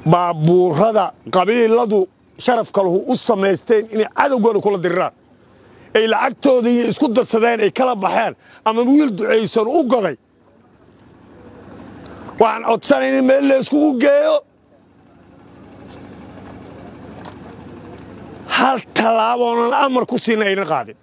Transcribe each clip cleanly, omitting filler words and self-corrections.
baabuurada qabiiladu sharafka lahu u samaysteen inay cadowgooda kula diriraan ay lacagtooda iyo isku darsadeen ay kala baxeen ama wiil duceysan u goday waxaan codsanayn in meel la iskugu geeyo hal tallaaboonan amar ku siina ayna qaadin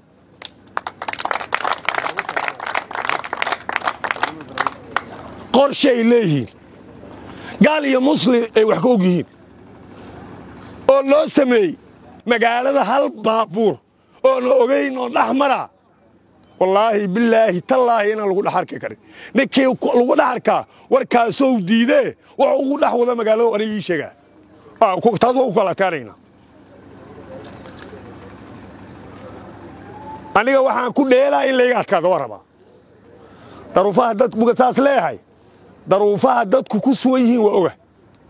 qorshay leeyihiin gaal iyo muslim ay wax ka og yihiin oo loo sameeyey magaalada hal baabuur oona ogayn oo dhex maraa wallaahi bilaahi tallaahi inaan lagu dhex arki karin ninkii lagu dhex arkaa warkaasoo diidee wuxuu ugu dhex wada magaalada aniga ii sheegaa taas waa ku kala taanaynaa aniga waxaan ku dheelaa in layga adkaado waa rabaa daruufaha dadku saas leeyahay daruufaha dadku ku sugan yihiin waa oga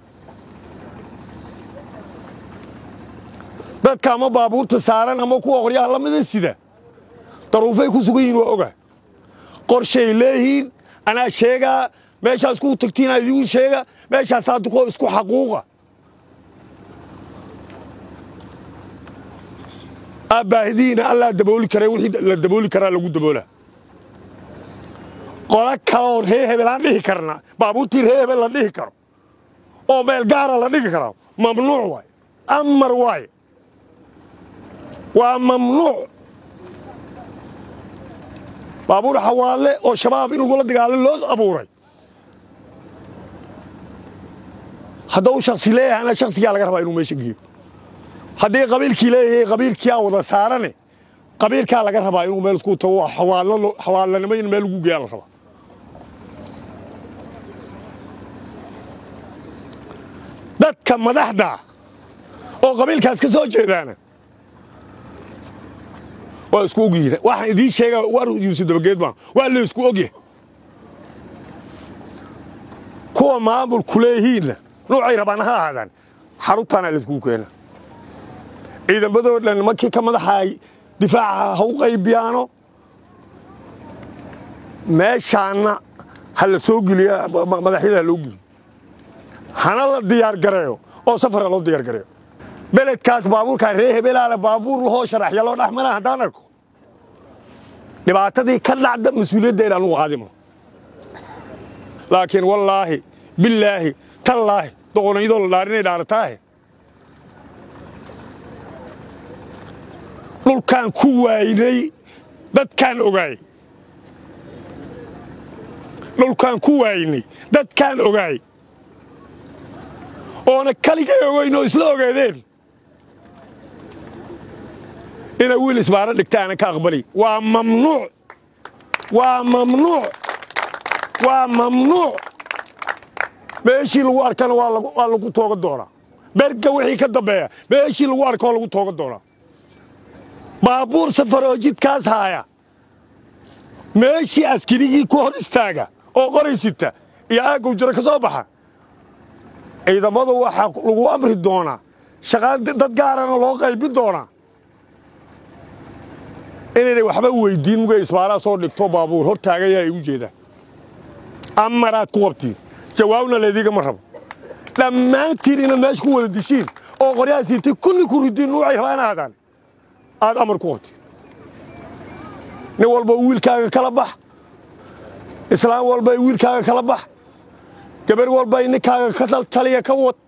dadka ama baabuurta saaran ama kuwa qoryaha lamida sida daruufay ku sugan yihiin waa oga qorshay leeyihiin anaa sheegaa meeshaas ku tagtiin adigu sheega meeshaas hadda ku isku xaquuqa abaahidiina alla dabooli karay wixii la dabooli karaa lagu daboola qola kale oo reer hebel aan dhihi karna baabuurtii reer hebel la dhihi karo oo meel gaara la dhigi karo mamnuuc waay amar waay waa mamnuuc baabuur xawaale oo shabaab in lagula dagaalo loo abuuray hadduu shakhsi leeyahayna shakhsigaa laga rabaa inuu meesha geeyo haddii qabiilkii leeyahay qabiilkiyaa wada saarane qabiilkaa laga rabaa inuu meel isku tago xawaalanimo in meel lagu geeyaa la rabaa dadka madaxda oo qabiilkaas ka soo jeedaana waa isku ogyihiin waxaan idiin sheegaa war yuusuf dabageed baan waa la isku ogyahay kuwa maamulku leeyihiinna nuucay rabaan ha ahaadaan xaruntaana la iskugu keena ciidamadoo dhan markii ka madaxaay difaaca ha u qaybiyaano meeshaanna ha la soo geliya madaxyada ha loo geliyo hana la diyaar gareeyo oo safara loo diyaar gareeyo beledkaas baabuurkaa reer hebelaale baabuur lahoo sharaxya loo dhex maraa haddaan arko dhibaatadii ka dhacda mas-uuliyadda inaan ugu qaadimo laakiin wallaahi bilaahi tallaahi doqonayadoo la dhaarinay dhaarataahe dhulkaan ku waaynay dadkaan ogaay dhulkaan ku waaynay dadkaan ogaay oona kaligay ogayn oo isla ogeedeen ina wiil isbaaro dhigta aanan ka aqbali waa mamnuuc waa mamnuuc waa mamnuuc meeshii lagu arkana waa lagu tooga doonaa berga wixii ka dambeeya meeshii lagu arka waa lagu tooga doonaa baabuur safaroo jidkaas haaya meeshii askarigii ku hor istaaga oo qoraysita iyo aaggow jiro ka soo baxa ciidamadu waxaa lagu amri doonaa shaqaan dad gaarana loo qaybin doonaa inaynay waxba weydiin mugay isbaaraa soo dhigto baabuur hor taagayaa igu jeedaa amaraad ku qabtiin jawaabna laydiigama rabo dhammaantiin inaad meesha ku wada dishiin oo qoryaha siintay kulli ku ridiin nuucay rabaan aadaan aad amar ku qabtiin nin walba wiilkaaga kala bax islaam walba wiilkaaga kala bax gabar walba ninkaaga ka taliya ka wad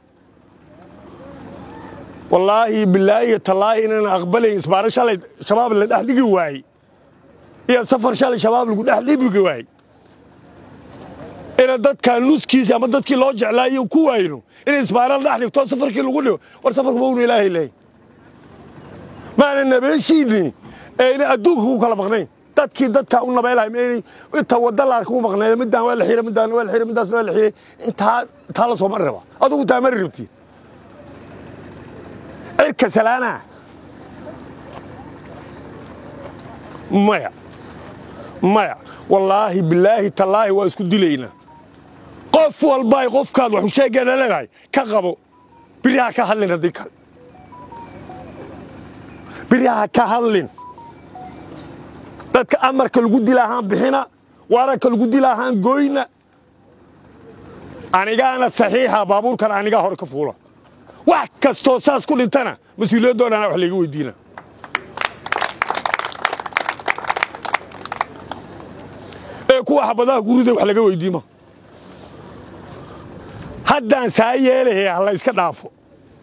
wallaahi bilaahi tallaahi inaan aqbalayn isbaaro shalay shabaab la dhex dhigi waayey iyo safar shalay shabaab lagu dhex dhigi waayey ina dadkaan nuskiisa ama dadkii loo jeclaayo ku waayno in isbaaro la dhex dhigto safarkii lagu dhigo war safarku mawnu ilaahay leey maana nabeeshiini ayna adduunka ku kala maqnayn dadkii dadka u nabeelahay meeyay inta wada la arko maqnayd midaan waa la xiray midaan waa la xiray midaas waa la xiray inta la soo marraba adigu taamar rabti cirka salaana maya wallaahi bilaahi tallaahi waa isku dilayna qof walba qofkaad wax u sheegana leedahay ka qabo biriha ka hadlin hadii kale biriha ka hadlin dadka amarka lagu dilaahaan bixina waararka lagu dilaahaan gooyna anigaana saxiixa baabuurkan anigaa hor ka fuula wax kastoo saas ku dhintana mas'uuliyadoodana wax laga weydiina kuwa xabadaha gurida wax laga weydiimo haddaan saa yeelahay la iska dhaafo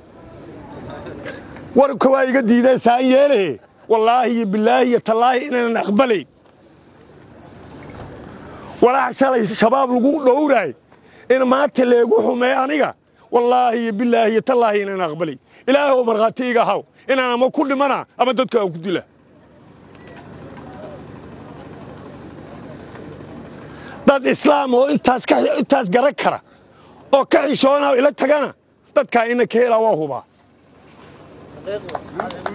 warka waa iga diiday saa yeelahay wallaahi billaahi tallaahi inaan aqbalay walaa shalay shabaab lagu dhowray in maanta leegu xumay aniga wallaahi billaahi tallaahi inaan aqbalay ilaahu marqaatiga haw inaan ama ku dhimana ama dadka aan ku dila dad islaam oo intaas garan kara oo ka xishoona ila tagana dadka ina ka hela waa huba